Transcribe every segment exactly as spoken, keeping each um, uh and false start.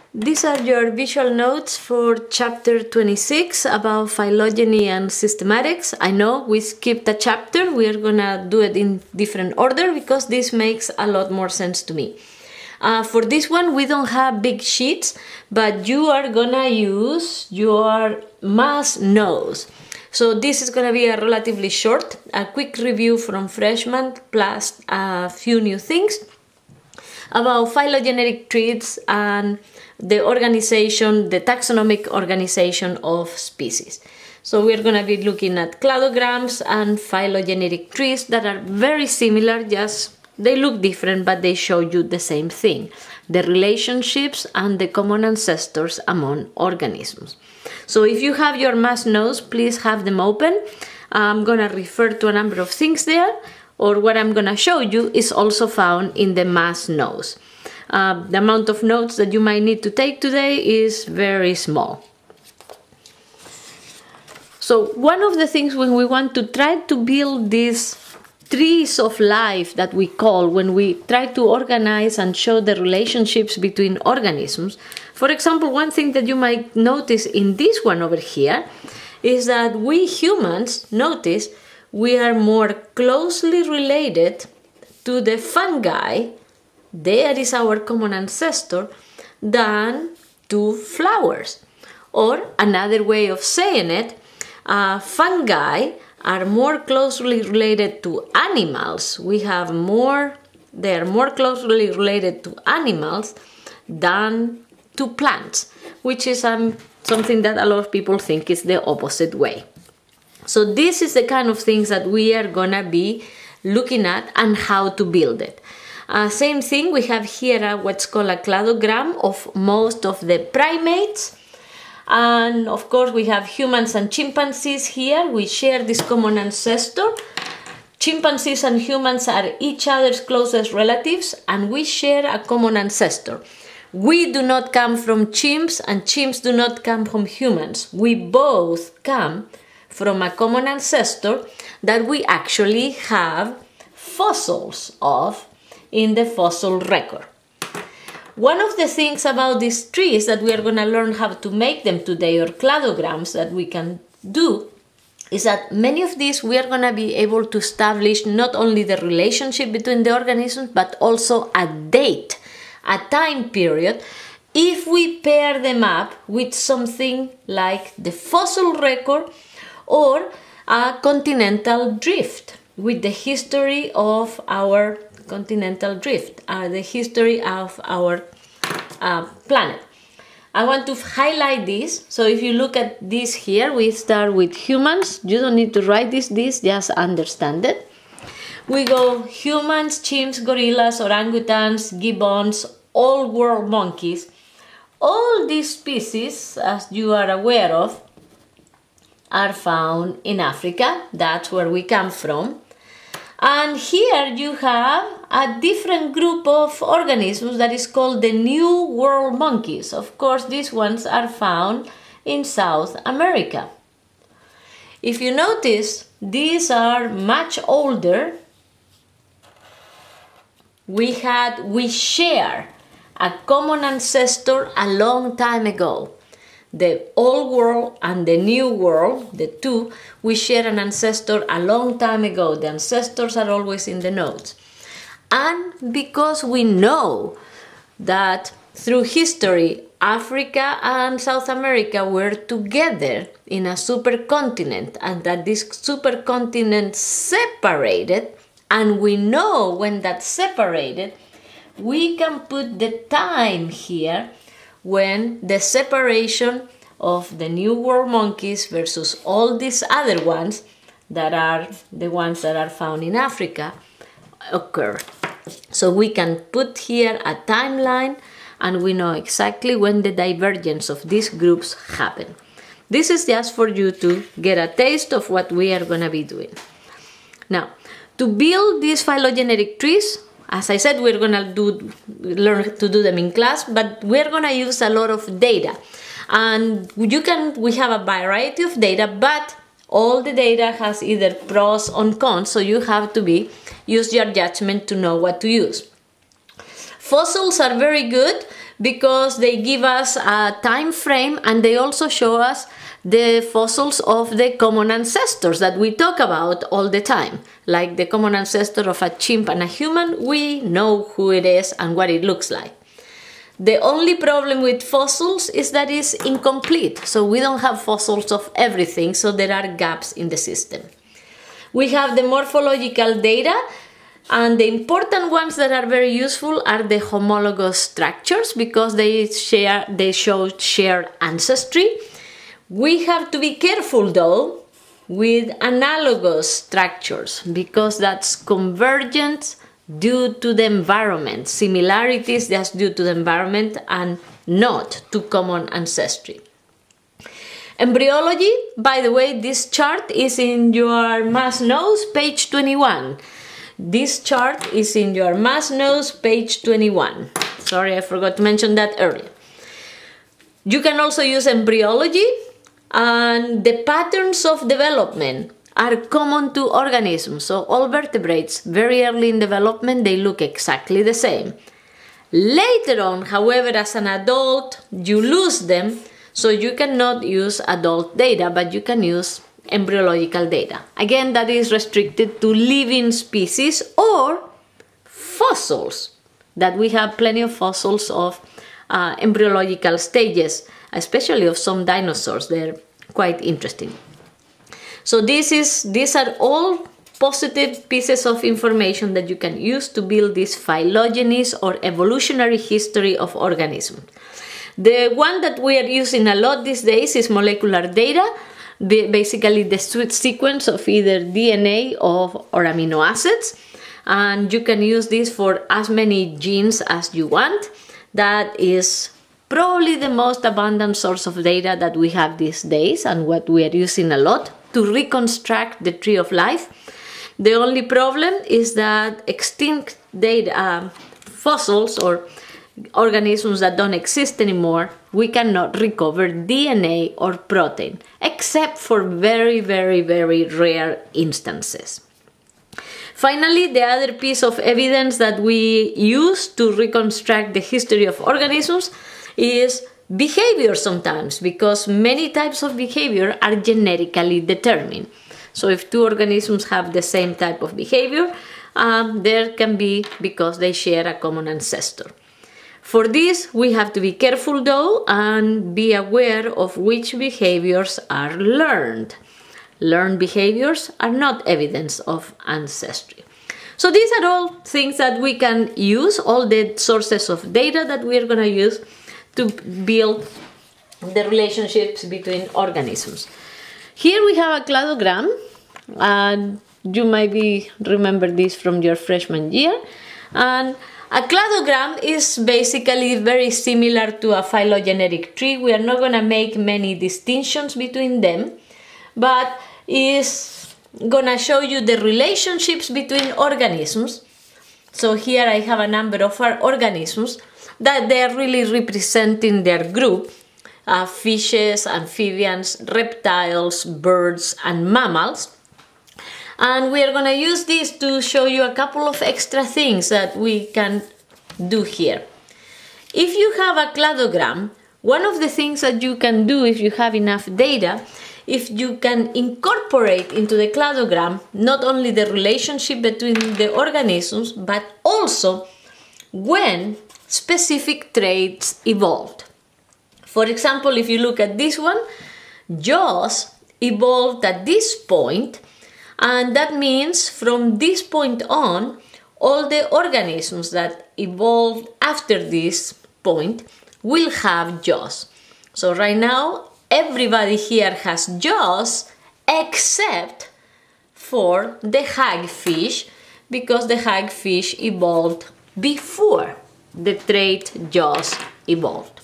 These are your visual notes for chapter twenty-six about phylogeny and systematics. I know we skipped a chapter. We are gonna do it in different order because this makes a lot more sense to me. Uh, for this one, we don't have big sheets, but you are gonna use your mass notes. So this is gonna be a relatively short, a quick review from freshman plus a few new things about phylogenetic trees and the organization, the taxonomic organization of species. So we're going to be looking at cladograms and phylogenetic trees that are very similar, just they look different, but they show you the same thing, the relationships and the common ancestors among organisms. So if you have your mass notes, please have them open. I'm going to refer to a number of things there, or what I'm going to show you is also found in the mass notes. Uh, the amount of notes that you might need to take today is very small. So one of the things when we want to try to build these trees of life that we call, when we try to organize and show the relationships between organisms, for example, one thing that you might notice in this one over here is that we humans, notice, we are more closely related to the fungi, there is our common ancestor, than to flowers. Or another way of saying it, uh, fungi are more closely related to animals. We have more, they are more closely related to animals than to plants, which is um, something that a lot of people think is the opposite way. So this is the kind of things that we are gonna be looking at and how to build it. Uh, same thing, we have here a, what's called a cladogram of most of the primates. And of course we have humans and chimpanzees here. We share this common ancestor. Chimpanzees and humans are each other's closest relatives and we share a common ancestor. We do not come from chimps and chimps do not come from humans. We both come from a common ancestor that we actually have fossils of in the fossil record. One of the things about these trees that we are going to learn how to make them today, or cladograms that we can do, is that many of these we are going to be able to establish not only the relationship between the organisms, but also a date, a time period, if we pair them up with something like the fossil record or a continental drift, with the history of our continental drift, uh, the history of our uh, planet. I want to highlight this. So if you look at this here, we start with humans. You don't need to write this, this, just understand it. We go humans, chimps, gorillas, orangutans, gibbons, old world monkeys. All these species, as you are aware of, are found in Africa. That's where we come from. And here you have a different group of organisms that is called the New World monkeys. Of course, these ones are found in South America. If you notice, these are much older. We had, we share a common ancestor a long time ago. The old world and the new world, the two, we share an ancestor a long time ago. The ancestors are always in the notes. And because we know that through history, Africa and South America were together in a supercontinent and that this supercontinent separated, and we know when that separated, we can put the time here when the separation of the New World monkeys versus all these other ones that are the ones that are found in Africa occur. So we can put here a timeline and we know exactly when the divergence of these groups happen. This is just for you to get a taste of what we are going to be doing. Now, to build these phylogenetic trees, as I said, we're gonna do learn to do them in class, but we're gonna use a lot of data. And you can we have a variety of data, but all the data has either pros or cons, so you have to be use your judgment to know what to use. Fossils are very good because they give us a time frame and they also show us the fossils of the common ancestors that we talk about all the time. Like the common ancestor of a chimp and a human, we know who it is and what it looks like. The only problem with fossils is that it's incomplete, so we don't have fossils of everything, so there are gaps in the system. We have the morphological data, and the important ones that are very useful are the homologous structures because they share, they show shared ancestry. We have to be careful though with analogous structures because that's convergence due to the environment, similarities just due to the environment and not to common ancestry. Embryology, by the way, this chart is in your Mass Notes, page twenty-one. This chart is in your Mass Notes, page twenty-one. Sorry, I forgot to mention that earlier. You can also use embryology, and the patterns of development are common to organisms. So all vertebrates, very early in development, they look exactly the same. Later on, however, as an adult, you lose them, so you cannot use adult data, but you can use embryological data. Again, that is restricted to living species or fossils, that we have plenty of fossils of uh, embryological stages, especially of some dinosaurs. They're quite interesting. So this is, these are all positive pieces of information that you can use to build this phylogeny or evolutionary history of organisms. The one that we are using a lot these days is molecular data, basically the sequence of either D N A or, or amino acids, and you can use this for as many genes as you want. That is probably the most abundant source of data that we have these days and what we are using a lot to reconstruct the tree of life. The only problem is that extinct data, uh, fossils or organisms that don't exist anymore, we cannot recover D N A or protein, except for very, very, very rare instances. Finally, the other piece of evidence that we use to reconstruct the history of organisms is behavior sometimes, because many types of behavior are genetically determined. So if two organisms have the same type of behavior, um, there can be because they share a common ancestor. For this, we have to be careful though and be aware of which behaviors are learned. Learned behaviors are not evidence of ancestry. So these are all things that we can use, all the sources of data that we are going to use to build the relationships between organisms. Here we have a cladogram, and you might be remember this from your freshman year. And a cladogram is basically very similar to a phylogenetic tree. We are not going to make many distinctions between them, but is going to show you the relationships between organisms. So here I have a number of our organisms that they are really representing their group, uh, fishes, amphibians, reptiles, birds, and mammals. And we are going to use this to show you a couple of extra things that we can do here. If you have a cladogram, one of the things that you can do if you have enough data, if you can incorporate into the cladogram not only the relationship between the organisms, but also when specific traits evolved. For example, if you look at this one, jaws evolved at this point, and that means from this point on, all the organisms that evolved after this point will have jaws. So right now, everybody here has jaws except for the hagfish, because the hagfish evolved before the trait jaws evolved.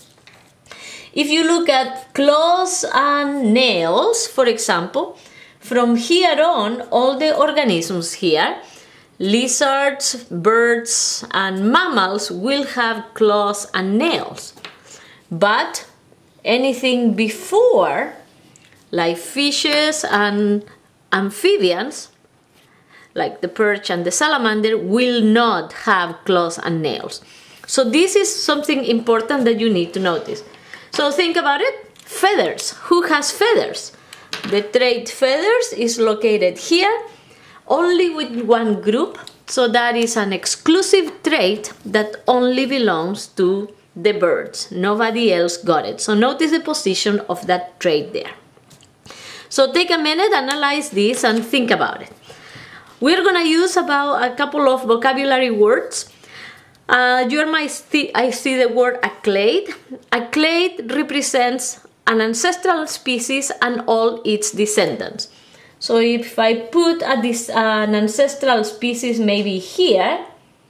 If you look at claws and nails, for example, from here on, all the organisms here, lizards, birds, and mammals will have claws and nails. But anything before, like fishes and amphibians, like the perch and the salamander, will not have claws and nails. So this is something important that you need to notice. So think about it. Feathers. Who has feathers? The trait feathers is located here, only with one group. So that is an exclusive trait that only belongs to the birds. Nobody else got it. So notice the position of that trait there. So take a minute, analyze this, and think about it. We're going to use about a couple of vocabulary words. Uh, you might see, I see the word aclade. Aclade represents an ancestral species and all its descendants. So if I put a, this, uh, an ancestral species maybe here,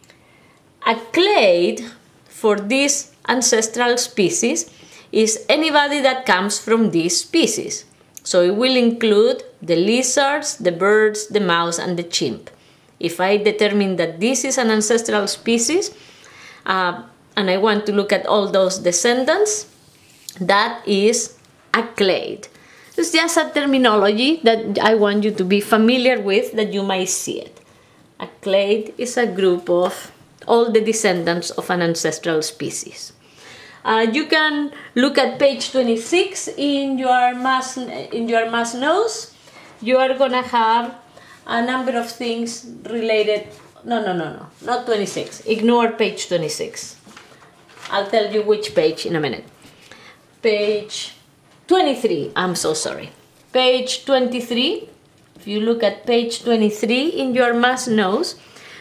aclade for this ancestral species is anybody that comes from this species. So it will include the lizards, the birds, the mouse, and the chimp. If I determine that this is an ancestral species, uh, and I want to look at all those descendants, that is aclade. It's just a terminology that I want you to be familiar with, that you might see it. Aclade is a group of all the descendants of an ancestral species. Uh, you can look at page twenty-six in your math, in your math notes. You are gonna have a number of things related. No, no, no, no, not twenty-six. Ignore page twenty-six. I'll tell you which page in a minute. Page twenty-three. I'm so sorry. Page twenty-three. If you look at page twenty-three in your math notes,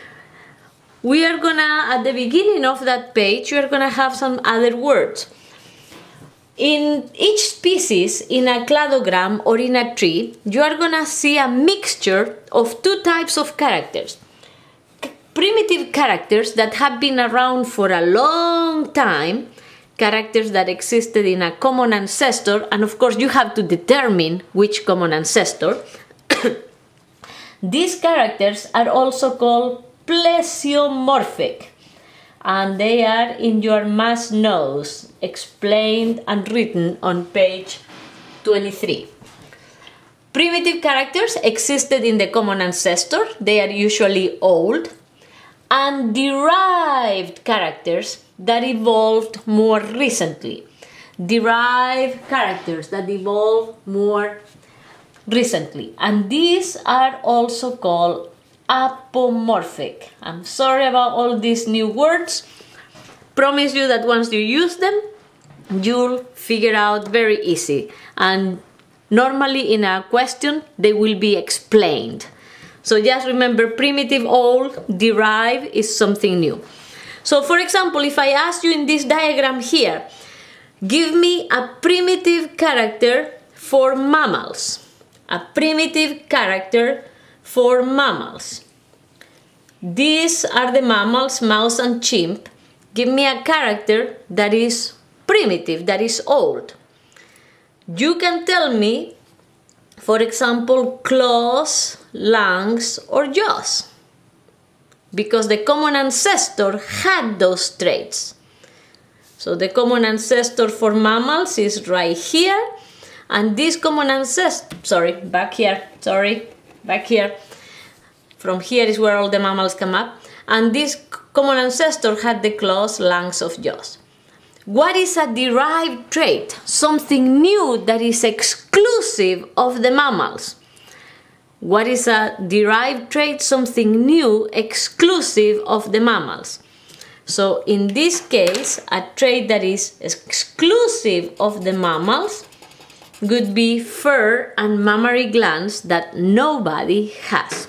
we are gonna, at the beginning of that page, you are gonna have some other words. In each species, in a cladogram or in a tree, you are gonna see a mixture of two types of characters. Primitive characters that have been around for a long time, characters that existed in a common ancestor, and of course you have to determine which common ancestor. These characters are also called plesiomorphic, and they are in your math notes, explained and written on page twenty-three. Primitive characters existed in the common ancestor. They are usually old. And derived characters that evolved more recently. Derived characters that evolved more recently. And these are also called apomorphic. I'm sorry about all these new words. Promise you that once you use them, you'll figure out very easy. And normally in a question, they will be explained. So just remember, primitive, old, derived is something new. So for example, if I ask you in this diagram here, give me a primitive character for mammals. A primitive character for mammals. These are the mammals, mouse and chimp. Give me a character that is primitive, that is old. You can tell me, for example, claws, lungs, or jaws, because the common ancestor had those traits. So the common ancestor for mammals is right here, and this common ancestor, sorry, back here, sorry, back here, from here is where all the mammals come up, and this common ancestor had the claws, lungs, of jaws. What is a derived trait? Something new that is exclusive of the mammals. What is a derived trait? Something new, exclusive of the mammals. So in this case, a trait that is exclusive of the mammals would be fur and mammary glands that nobody has.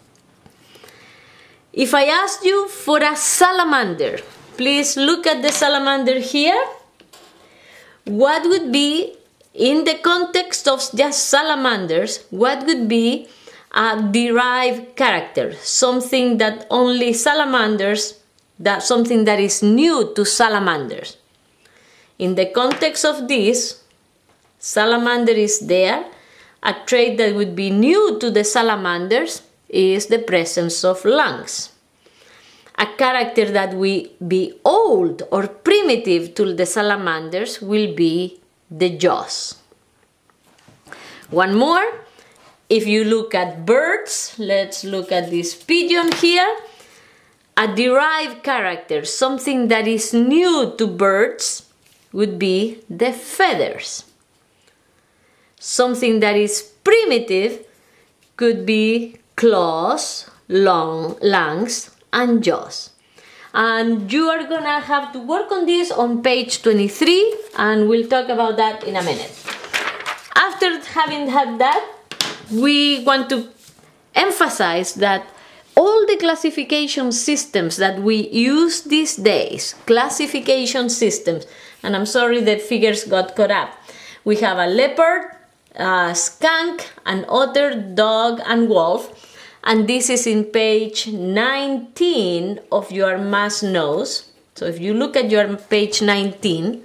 If I asked you for a salamander, please look at the salamander here. What would be, in the context of just salamanders, what would be a derived character? Something that only salamanders, that something that is new to salamanders. In the context of this, salamander is there. A trait that would be new to the salamanders is the presence of lungs. A character that will be old or primitive to the salamanders will be the jaws. One more. If you look at birds, let's look at this pigeon here. a derived character, something that is new to birds, would be the feathers. Something that is primitive could be claws, long lungs, and jaws. And you are gonna have to work on this on page twenty-three, and we'll talk about that in a minute. After having had that, we want to emphasize that all the classification systems that we use these days, classification systems, and I'm sorry the figures got caught up. We have a leopard, a skunk, an otter, dog, and wolf. And this is in page nineteen of your mass notes. So if you look at your page nineteen,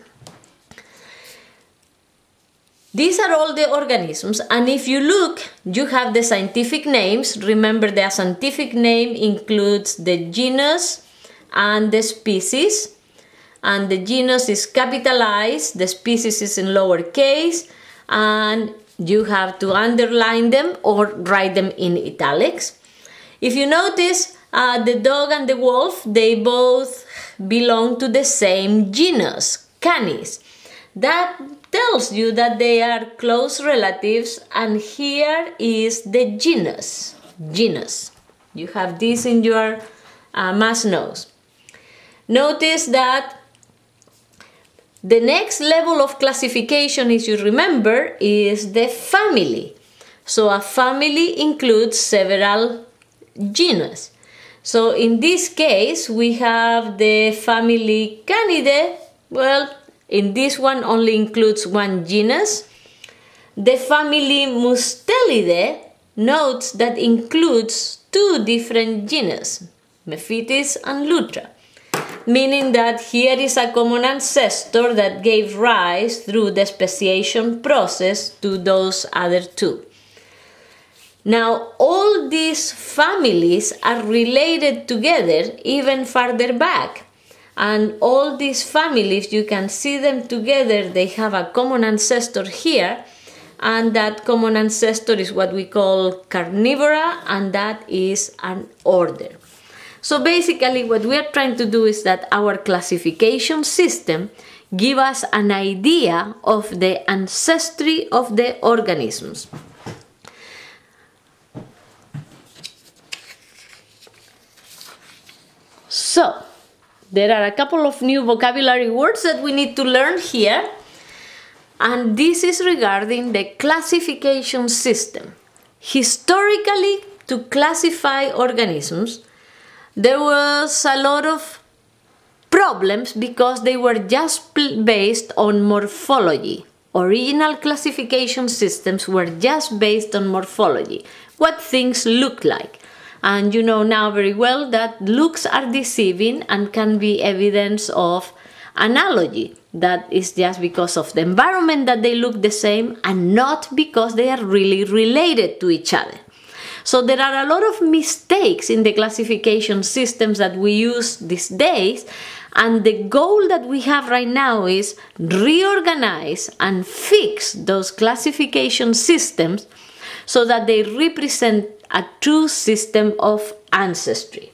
these are all the organisms, and if you look, you have the scientific names. Remember, the scientific name includes the genus and the species, and the genus is capitalized, the species is in lowercase, and you have to underline them or write them in italics. If you notice, uh, the dog and the wolf, they both belong to the same genus, Canis. That tells you that they are close relatives, and here is the genus. Genus. You have this in your uh, mass notes. Notice that the next level of classification, as you remember, is the family. So a family includes several genus. So in this case, we have the family Canidae. Well, in this one only includes one genus. The family Mustelidae notes that includes two different genus, Mephitis and Lutra, meaning that here is a common ancestor that gave rise through the speciation process to those other two. Now, all these families are related together even farther back. And all these families, you can see them together, they have a common ancestor here. And that common ancestor is what we call Carnivora, and that is an order. So basically what we are trying to do is that our classification system give us an idea of the ancestry of the organisms. So, there are a couple of new vocabulary words that we need to learn here, and this is regarding the classification system. Historically, to classify organisms, there was a lot of problems because they were just based on morphology. Original classification systems were just based on morphology, what things look like. And you know now very well that looks are deceiving and can be evidence of analogy. That is just because of the environment that they look the same and not because they are really related to each other. So there are a lot of mistakes in the classification systems that we use these days, and the goal that we have right now is reorganize and fix those classification systems so that they represent a true system of ancestry.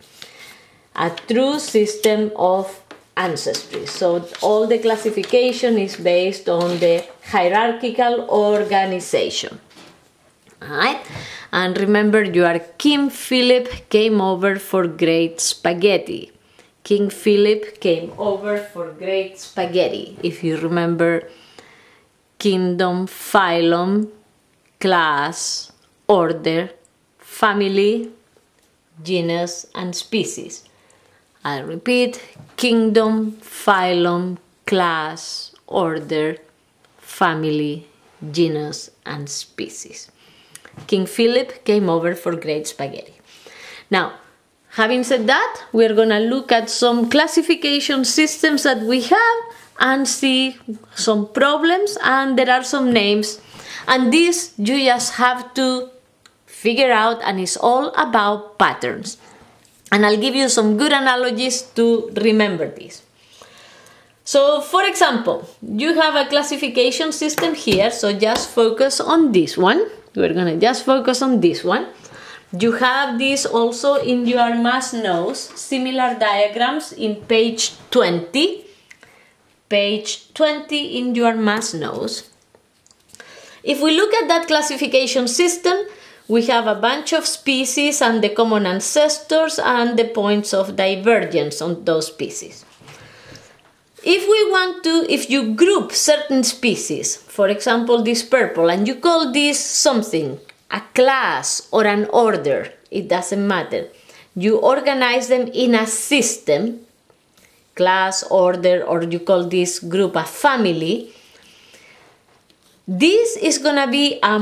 A true system of ancestry. So all the classification is based on the hierarchical organization. Alright? And remember, your King Philip came over for great spaghetti. King Philip came over for great spaghetti. If you remember, kingdom, phylum, class, order, family, genus, and species. I repeat, kingdom, phylum, class, order, family, genus, and species. King Philip came over for great spaghetti. Now, having said that, we're gonna look at some classification systems that we have and see some problems, and there are some names, and this you just have to figure out, and it's all about patterns. And I'll give you some good analogies to remember this. So, for example, you have a classification system here, so just focus on this one. We're gonna just focus on this one. You have this also in your math notes, similar diagrams in page twenty. Page twenty in your math notes. If we look at that classification system, we have a bunch of species and the common ancestors and the points of divergence on those species. If we want to, if you group certain species, for example this purple, and you call this something, a class or an order, it doesn't matter. You organize them in a system, class, order, or you call this group a family. This is gonna be a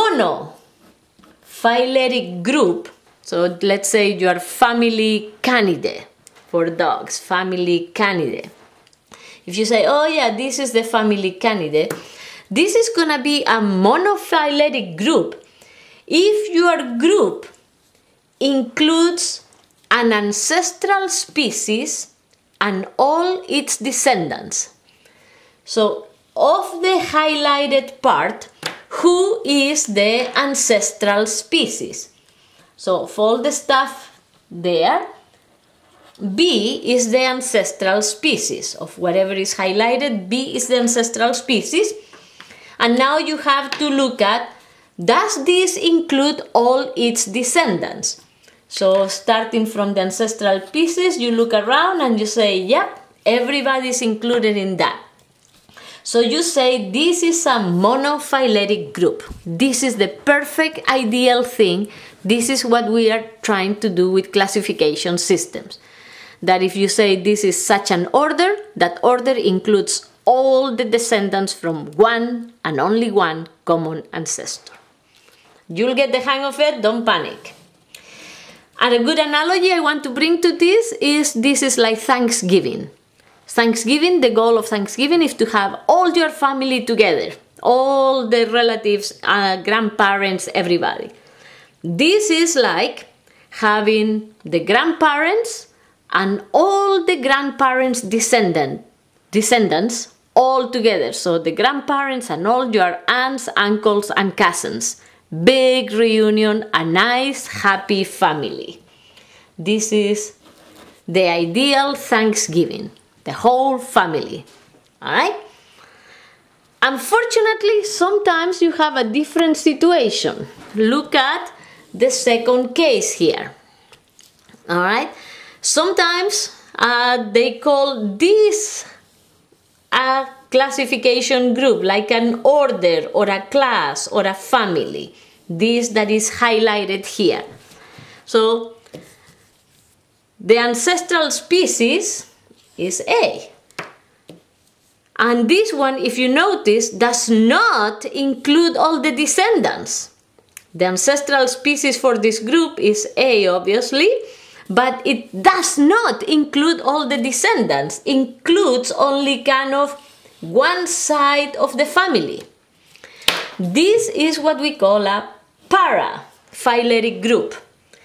monophyletic group. So let's say you are family Canidae for dogs, family Canidae. If you say, oh yeah, this is the family Canidae, this is gonna be a monophyletic group if your group includes an ancestral species and all its descendants. So, of the highlighted part, who is the ancestral species? So, of all the stuff there, B is the ancestral species. Of whatever is highlighted, B is the ancestral species. And now you have to look at, does this include all its descendants? So starting from the ancestral pieces, you look around and you say, yep, everybody is included in that. So you say this is a monophyletic group. This is the perfect ideal thing. This is what we are trying to do with classification systems. That if you say this is such an order, that order includes all the descendants from one and only one common ancestor. You'll get the hang of it, don't panic. And a good analogy I want to bring to this is this is like Thanksgiving. Thanksgiving, the goal of Thanksgiving is to have all your family together, all the relatives, uh, grandparents, everybody. This is like having the grandparents and all the grandparents' descendant, descendants all together. So the grandparents and all your aunts, uncles, and cousins. Big reunion, a nice, happy family. This is the ideal Thanksgiving. The whole family. Alright? Unfortunately, sometimes you have a different situation. Look at the second case here. Alright? Sometimes uh, they call this a classification group, like an order or a class or a family. This that is highlighted here. So, the ancestral species is A. And this one, if you notice, does not include all the descendants. The ancestral species for this group is A, obviously, but it does not include all the descendants. Includes only kind of one side of the family. This is what we call a paraphyletic group.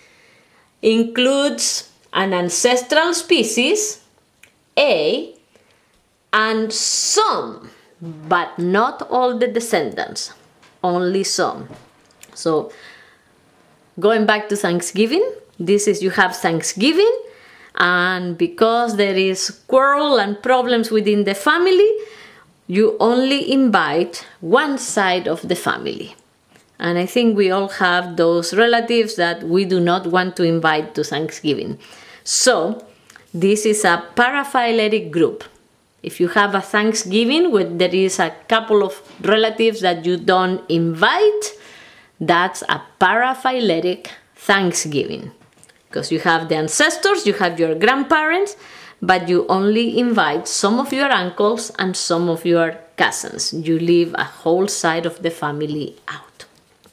Includes an ancestral species, A, and some, but not all the descendants, only some. So, going back to Thanksgiving, this is you have Thanksgiving, and because there is quarrel and problems within the family, you only invite one side of the family. And I think we all have those relatives that we do not want to invite to Thanksgiving. So, this is a paraphyletic group. If you have a Thanksgiving where there is a couple of relatives that you don't invite, that's a paraphyletic Thanksgiving. Because you have the ancestors, you have your grandparents, but you only invite some of your uncles and some of your cousins. You leave a whole side of the family out.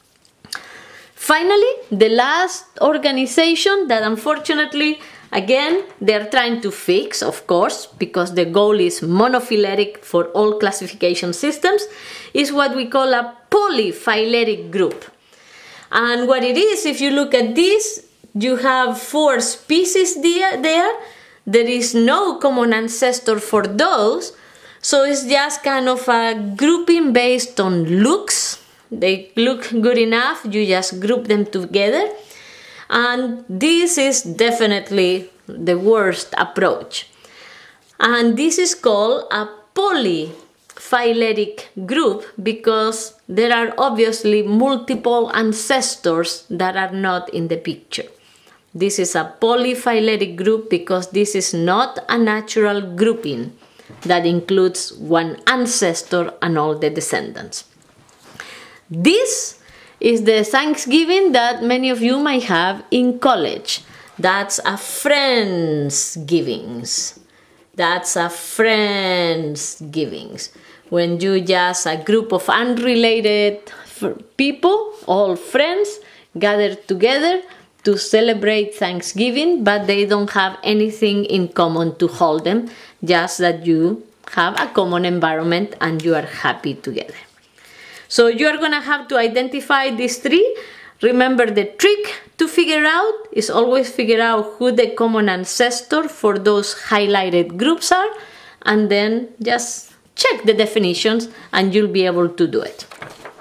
Finally, the last organization that unfortunately, again, they're trying to fix, of course, because the goal is monophyletic for all classification systems, is what we call a polyphyletic group. And what it is, if you look at this, you have four species there. There is no common ancestor for those, so it's just kind of a grouping based on looks. They look good enough, you just group them together. And this is definitely the worst approach. And this is called a polyphyletic group because there are obviously multiple ancestors that are not in the picture. This is a polyphyletic group because this is not a natural grouping that includes one ancestor and all the descendants. This is the Thanksgiving that many of you might have in college. That's a Friendsgivings. That's a Friendsgivings. When you just a group of unrelated people, all friends, gather together to celebrate Thanksgiving, but they don't have anything in common to hold them, just that you have a common environment and you are happy together. So you are going to have to identify these three. Remember, the trick to figure out is always figure out who the common ancestor for those highlighted groups are, and then just check the definitions and you'll be able to do it.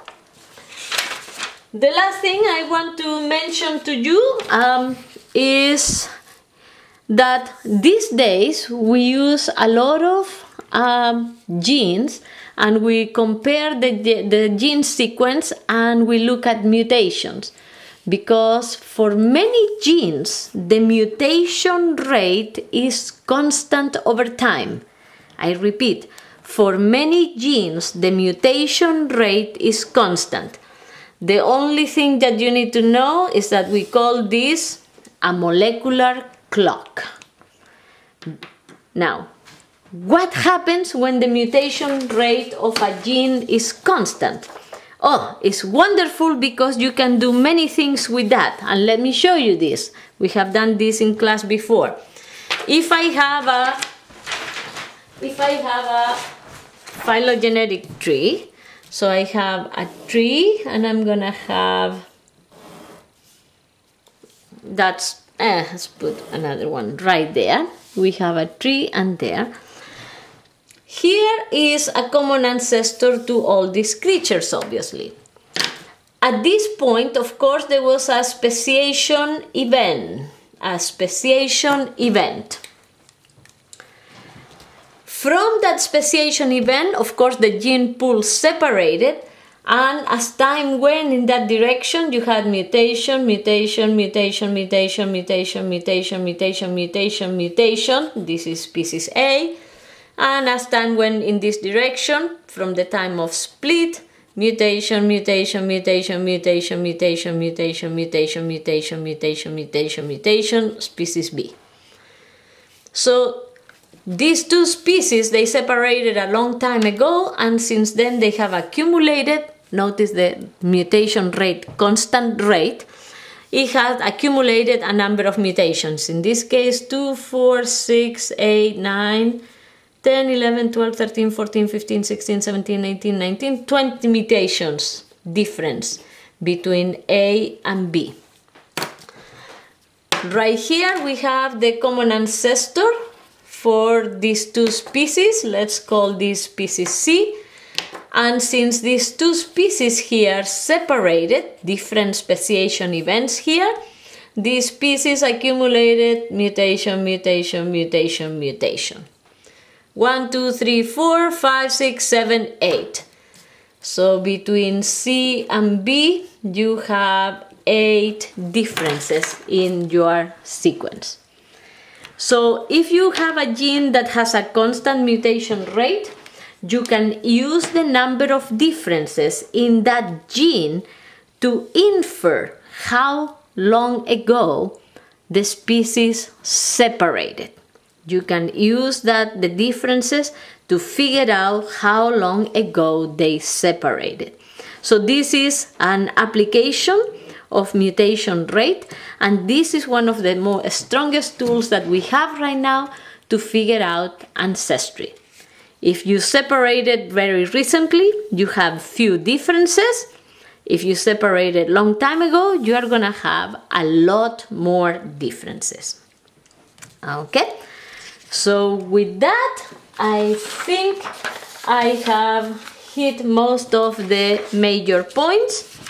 The last thing I want to mention to you um, is that these days we use a lot of um, genes, and we compare the, the gene sequence and we look at mutations. Because for many genes, the mutation rate is constant over time. I repeat, for many genes, the mutation rate is constant. The only thing that you need to know is that we call this a molecular clock. Now, what happens when the mutation rate of a gene is constant? Oh, it's wonderful because you can do many things with that. And let me show you this. We have done this in class before. If I have a, if I have a phylogenetic tree, so I have a tree and I'm gonna have, that's, eh, let's put another one right there. We have a tree and there. Here is a common ancestor to all these creatures, obviously. At this point, of course, there was a speciation event. A speciation event. From that speciation event, of course, the gene pool separated, and as time went in that direction, you had mutation, mutation, mutation, mutation, mutation, mutation, mutation, mutation, mutation. This is species A. And as time went in this direction, from the time of split, mutation, mutation, mutation, mutation, mutation, mutation, mutation, mutation, mutation, mutation, mutation, species B. So these two species, they separated a long time ago, and since then they have accumulated, notice the mutation rate, constant rate, it has accumulated a number of mutations. In this case, two, four, six, eight, nine, ten, eleven, twelve, thirteen, fourteen, fifteen, sixteen, seventeen, eighteen, nineteen, twenty mutations difference between A and B. Right here we have the common ancestor for these two species. Let's call this species C. And since these two species here separated, different speciation events here, these species accumulated mutation, mutation, mutation, mutation. One, two, three, four, five, six, seven, eight. So between C and B, you have eight differences in your sequence. So if you have a gene that has a constant mutation rate, you can use the number of differences in that gene to infer how long ago the species separated. You can use that, the differences, to figure out how long ago they separated. So this is an application of mutation rate, and this is one of the more strongest tools that we have right now to figure out ancestry. If you separated very recently, you have few differences. If you separated long time ago, you are gonna have a lot more differences. Okay? So with that, I think I have hit most of the major points.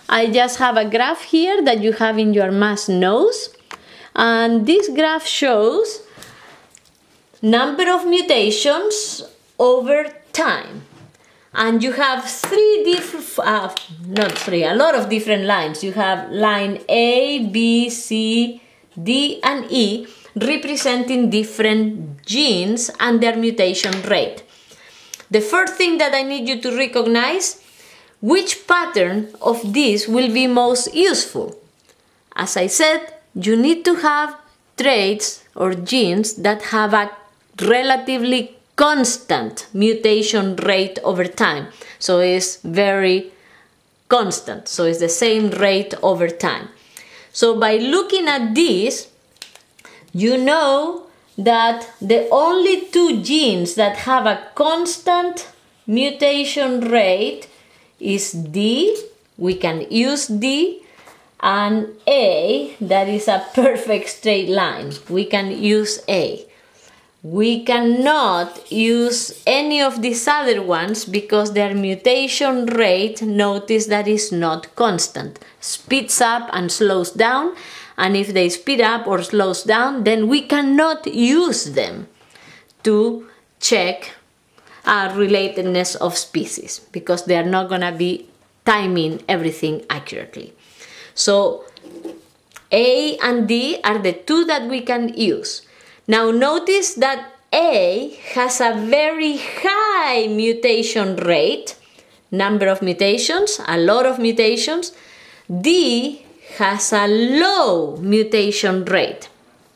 I just have a graph here that you have in your math notes. And this graph shows number of mutations over time. And you have three different, uh, not three, a lot of different lines. You have line A, B, C, D, and E representing different genes and their mutation rate. The first thing that I need you to recognize, which pattern of this will be most useful. As I said, you need to have traits or genes that have a relatively constant mutation rate over time. So it's very constant. So it's the same rate over time. So by looking at this, you know that the only two genes that have a constant mutation rate is D, we can use D, and A, that is a perfect straight line. We can use A. We cannot use any of these other ones because their mutation rate, notice that is not constant. Speeds up and slows down, and if they speed up or slows down, then we cannot use them to check uh, relatedness of species because they are not going to be timing everything accurately. So A and D are the two that we can use. Now notice that A has a very high mutation rate, number of mutations, a lot of mutations. D has a low mutation rate.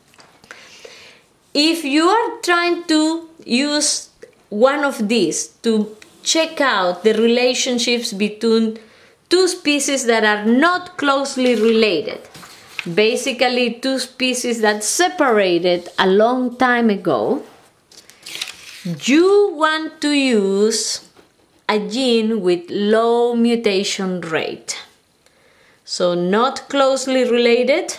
If you are trying to use one of these to check out the relationships between two species that are not closely related, basically two species that separated a long time ago, you want to use a gene with low mutation rate. So not closely related,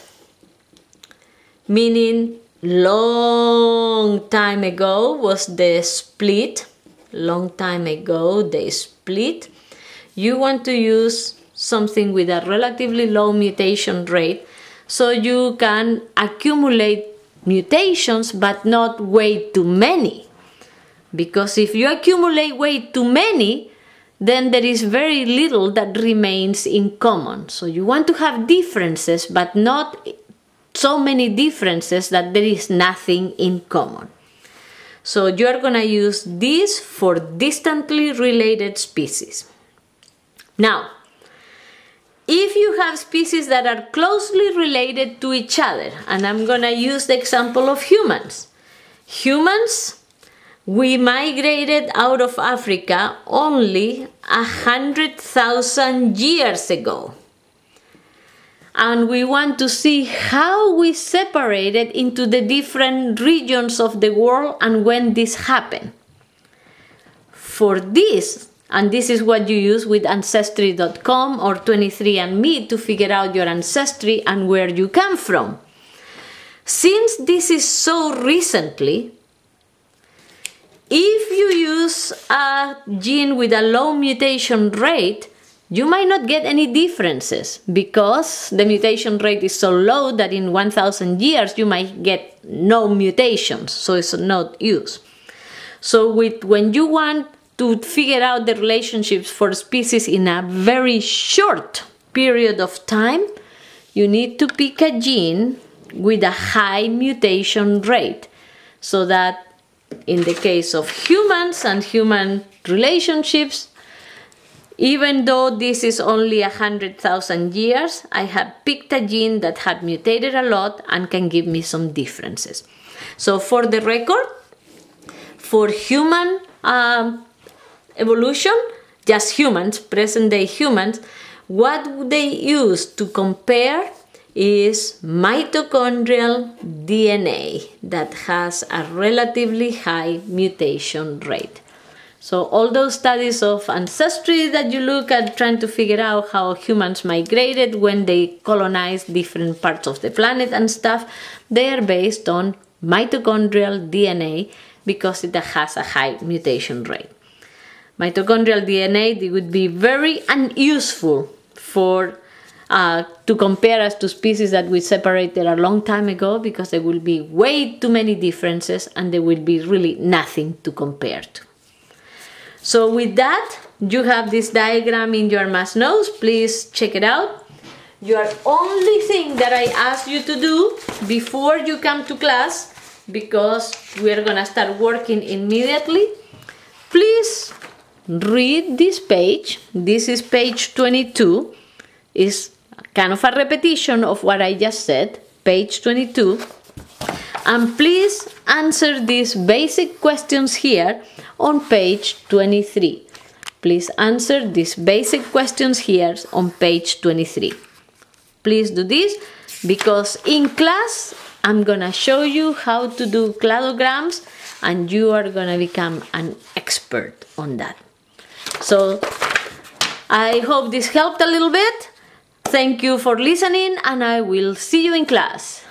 meaning long time ago was the split, long time ago they split. You want to use something with a relatively low mutation rate so you can accumulate mutations but not way too many. Because if you accumulate way too many, then there is very little that remains in common. So you want to have differences but not so many differences that there is nothing in common. So you are going to use this for distantly related species. Now, if you have species that are closely related to each other, and I'm going to use the example of humans. Humans, we migrated out of Africa only a hundred thousand years ago. And we want to see how we separated into the different regions of the world and when this happened. For this, and this is what you use with Ancestry dot com or twenty-three and me to figure out your ancestry and where you come from. Since this is so recently, if you use a gene with a low mutation rate, you might not get any differences because the mutation rate is so low that in one thousand years you might get no mutations, so it's not used. So with, when you want to figure out the relationships for species in a very short period of time, you need to pick a gene with a high mutation rate so that in the case of humans and human relationships, even though this is only a hundred thousand years, I have picked a gene that had mutated a lot and can give me some differences. So for the record, for human um, evolution, just humans, present day humans, what they use to compare is mitochondrial D N A that has a relatively high mutation rate. So all those studies of ancestry that you look at trying to figure out how humans migrated when they colonized different parts of the planet and stuff, they are based on mitochondrial D N A because it has a high mutation rate. Mitochondrial D N A would be very unuseful for uh, to compare us to species that we separated a long time ago, because there will be way too many differences and there will be really nothing to compare to. So with that, you have this diagram in your math notes. Please check it out. Your only thing that I ask you to do before you come to class, because we're gonna start working immediately, please read this page. This is page twenty-two. It's kind of a repetition of what I just said, page twenty-two. And please answer these basic questions here on page twenty-three. Please answer these basic questions here on page twenty-three. Please do this, because in class I'm gonna show you how to do cladograms and you are gonna become an expert on that. So I hope this helped a little bit. Thank you for listening, and I will see you in class.